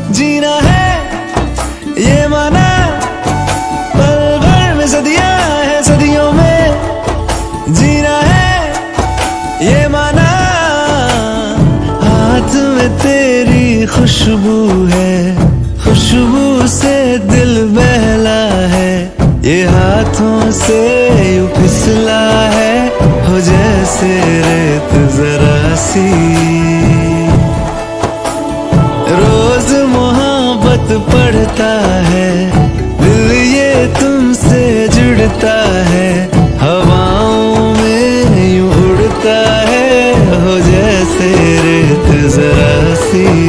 जीना है ये माना, पल भर में सदियां है, सदियों में जीना है ये माना। हाथ में तेरी खुशबू है, खुशबू से दिल बहला है, ये हाथों से यूं फिसला है, हो जैसे रेत जरा सी। रोज मोहब्बत पढ़ता है दिल, ये तुमसे जुड़ता है, हवाओं में यूं उड़ता है, हो जैसे रेत जरा सी।